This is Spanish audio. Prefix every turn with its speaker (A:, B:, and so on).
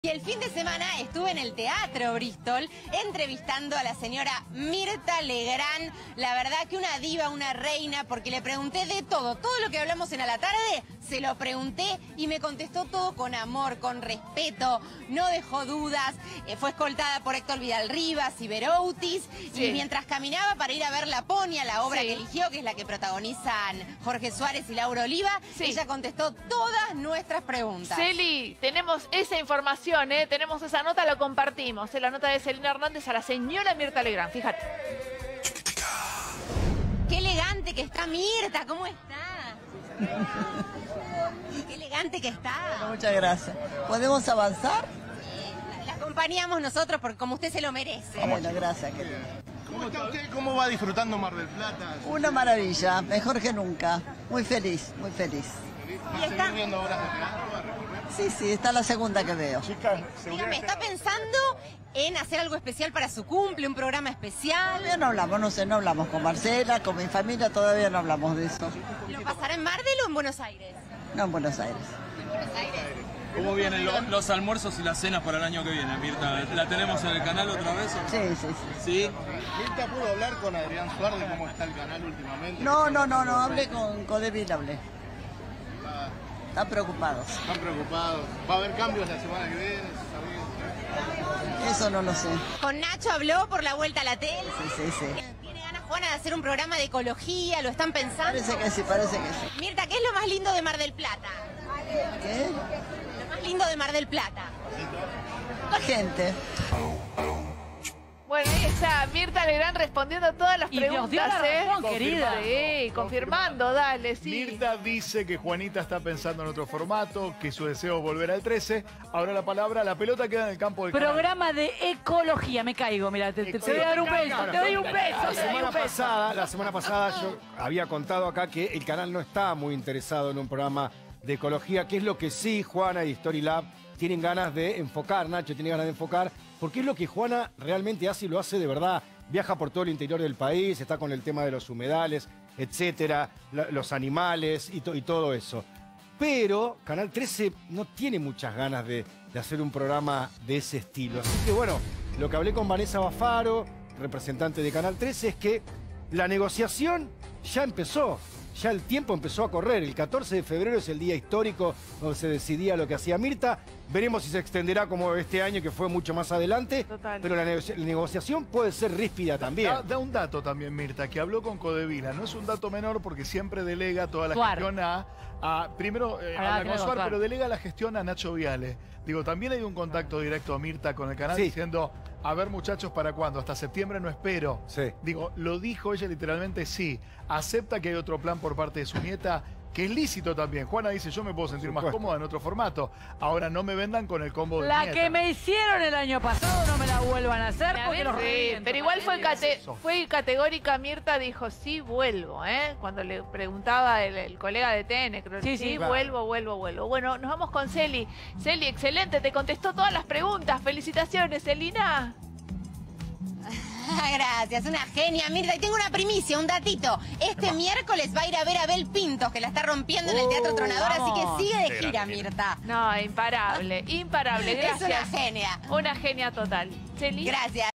A: Y el fin de semana estuve en el Teatro Bristol entrevistando a la señora Mirta Legrand. La verdad que una diva, una reina, porque le pregunté de todo. Todo lo que hablamos en A la Tarde, se lo pregunté y me contestó todo con amor, con respeto. No dejó dudas. Fue escoltada por Héctor Vidal Rivas y Beroutis. Sí. Y mientras caminaba para ir a ver La Ponia, la obra que eligió, que es la que protagonizan Jorge Suárez y Laura Oliva, ella contestó todas nuestras preguntas.
B: Celi, tenemos esa información. Tenemos esa nota, lo compartimos. La nota de Celina Hernández a la señora Mirta Legrand, fíjate.
A: Qué elegante que está Mirta, ¿cómo está? Qué elegante que está.
C: Bueno, muchas gracias. ¿Podemos avanzar?
A: La acompañamos nosotros porque como usted se lo merece.
C: Bueno, gracias.
D: ¿Cómo está usted? ¿Cómo va disfrutando Mar del Plata?
C: Una maravilla, mejor que nunca. Muy feliz, muy feliz.
D: ¿Va a seguir viendo obras de teatro?
C: Sí, esta es la segunda que veo.
A: Dígame, ¿está pensando en hacer algo especial para su cumple, un programa especial?
C: Todavía no hablamos, no hablamos con Marcela, con mi familia, todavía no hablamos de eso.
A: ¿Lo pasará en Mar del o en Buenos Aires?
C: No, en Buenos Aires.
A: ¿En Buenos Aires?
E: ¿Cómo vienen los almuerzos y las cenas para el año que viene, Mirta? ¿La tenemos en el canal otra vez?
C: Sí.
E: ¿Sí?
D: ¿Mirta pudo hablar con Adrián Suárez de cómo está el canal últimamente?
C: No, hablé con Codevil, hablé. Están preocupados.
D: Están preocupados. ¿Va a haber cambios la semana que viene?
C: Eso no lo sé.
A: ¿Con Nacho habló por la vuelta a la tele?
C: Sí.
A: ¿Tiene ganas, Juana, de hacer un programa de ecología? ¿Lo están pensando?
C: Parece que sí.
A: Mirta, ¿qué es lo más lindo de Mar del Plata?
C: ¿Qué?
A: Lo más lindo de Mar del Plata.
C: La gente.
B: Bueno, ahí está Mirta Legrand respondiendo todas las preguntas.
F: Nos dio la razón, querida.
B: Sí, confirmando, dale, sí.
G: Mirta dice que Juanita está pensando en otro formato, que su deseo es volver al 13. Ahora la pelota queda en el campo del canal.
F: Programa de ecología, me caigo, mira, te voy a dar un beso, te doy un beso.
H: La semana pasada yo había contado acá que el canal no está muy interesado en un programa de ecología, que es lo que sí Juana y Storylab tienen ganas de enfocar, Nacho tiene ganas de enfocar, porque es lo que Juana realmente hace y lo hace de verdad. Viaja por todo el interior del país, está con el tema de los humedales, etcétera, los animales y todo eso. Pero Canal 13 no tiene muchas ganas de hacer un programa de ese estilo. Así que bueno, lo que hablé con Vanessa Bafaro, representante de Canal 13, es que la negociación ya empezó. Ya el tiempo empezó a correr. El 14 de febrero es el día histórico donde se decidía lo que hacía Mirta. Veremos si se extenderá como este año, que fue mucho más adelante. Total. Pero la negociación puede ser ríspida también.
G: Da un dato también, Mirta, que habló con Codevila. No es un dato menor porque siempre delega toda la gestión primero habla con Suar, pero delega la gestión a Nacho Viale. Digo, también hay un contacto directo a Mirta con el canal diciendo, a ver muchachos, ¿para cuándo? Hasta septiembre no espero.
H: Sí.
G: Digo, lo dijo ella literalmente, sí. Acepta que hay otro plan por parte de su nieta, que es lícito también. Juana dice, yo me puedo sentir más cómoda en otro formato. Ahora no me vendan con el combo de
F: la
G: nieta.
F: que me hicieron el año pasado no me la vuelvan a hacer porque los reviento.
B: Pero igual fue categórica. Mirta dijo, sí, vuelvo, cuando le preguntaba el colega de TN, creo que sí, vuelvo. Bueno, nos vamos con Celi. Celi, excelente, te contestó todas las preguntas. Felicitaciones, Celina.
A: Gracias, una genia, Mirta. Y tengo una primicia, un datito. Este miércoles va a ir a ver a Abel Pintos, que la está rompiendo en el Teatro Tronador, así que sigue de gira, Mirta.
B: No, imparable, gracias.
A: Es una genia.
B: Una genia total. Celi.
A: Gracias.